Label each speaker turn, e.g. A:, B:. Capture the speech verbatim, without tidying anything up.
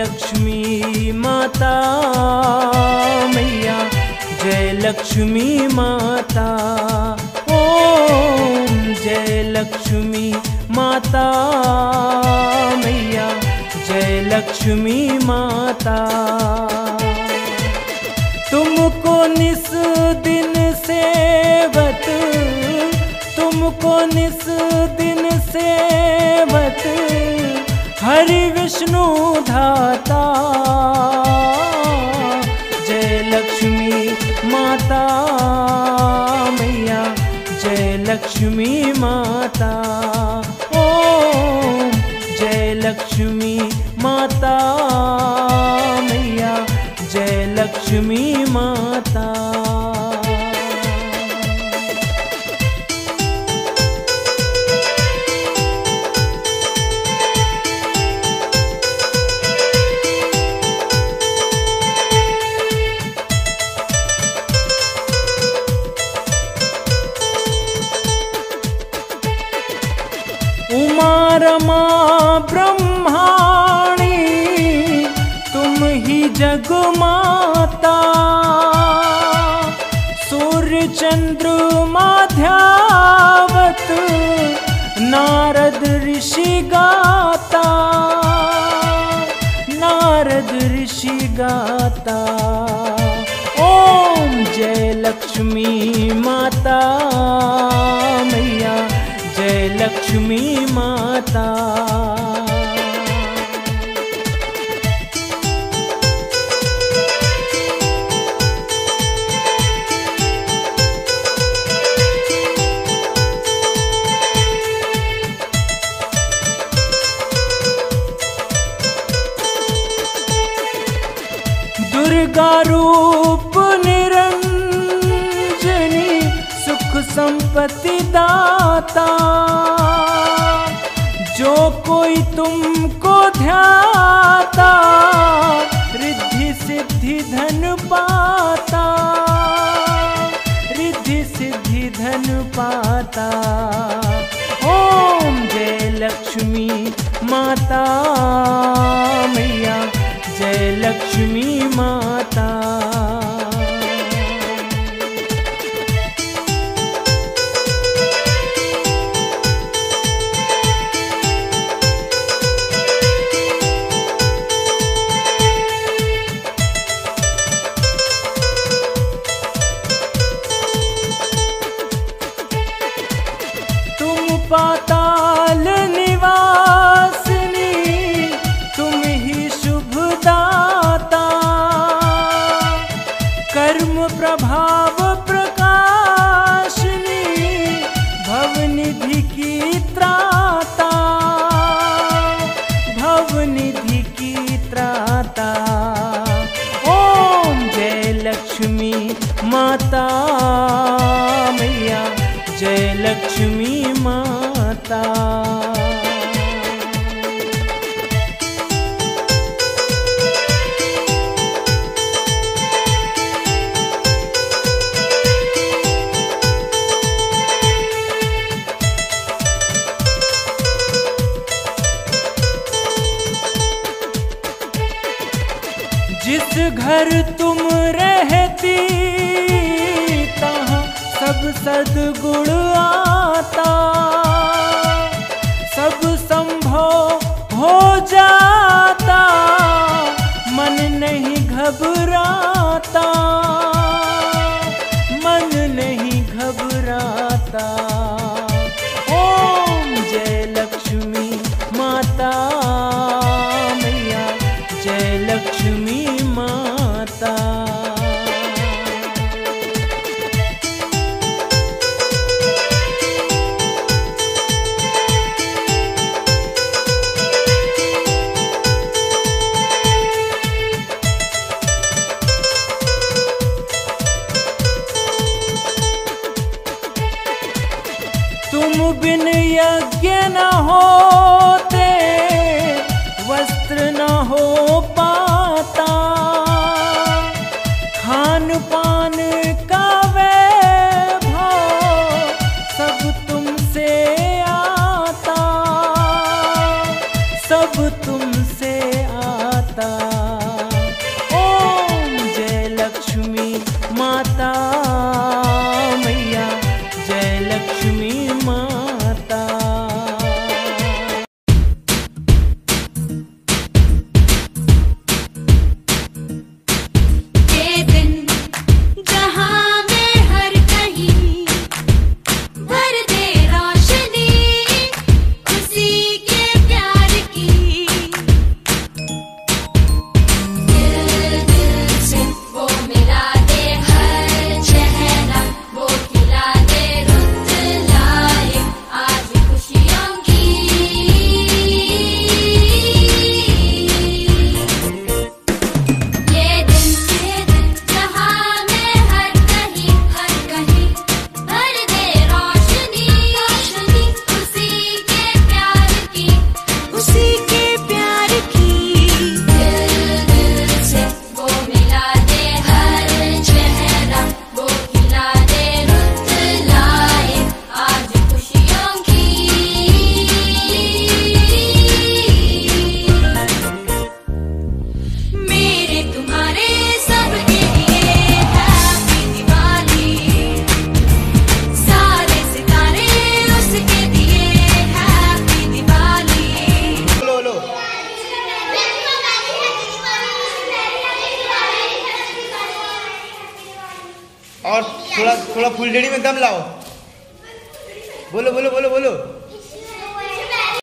A: लक्ष्मी माता मैया, जय लक्ष्मी माता। ओम जय लक्ष्मी माता मैया, जय लक्ष्मी माता। तुमको निस दिन सेवत, तुमको निस दिन सेवत, हरि विष्णु धाता। जय लक्ष्मी माता मैया, जय लक्ष्मी माता। ओम जय लक्ष्मी माता मैया, जय लक्ष्मी माता। उमा रमा ब्रह्माणी, तुम ही जग माता। सूर्य चंद्रमा ध्यावत, नारद ऋषि गाता। नारद ऋषि गाता। ओम जय लक्ष्मी माता मैया, जय लक्ष्मी माता। दुर्गा रूप निरंजनी, सुख संपत्ति दाता। जो कोई तुमको ध्याता, रिद्धि सिद्धि धन पाता। रिद्धि सिद्धि धन पाता। ओम जय लक्ष्मी माता मैया, जय लक्ष्मी माता। पाताल निवासिनी, तुम ही शुभ दाता। कर्म प्रभाव प्रकाशिनी, भवनिधि की त्राता। भवनिधि की त्राता। ओम जय लक्ष्मी माता मैया, जय लक्ष्मी माता। जिस घर तुम रहती, तहाँ सब सद्गुण आता। सब संभव हो जाता, मन नहीं घबराता। मन नहीं घबराता। ओम जय लक्ष्मी माता मैया, जय लक्ष्मी माता। तुम बिन यज्ञ न होते, वस्त्र न हो पाता। खान पान का वैभव सब तुमसे आता। सब तुमसे आता।
B: थोड़ा थोड़ा फुलझड़ी में दम लाओ। बोलो बोलो बोलो बोलो।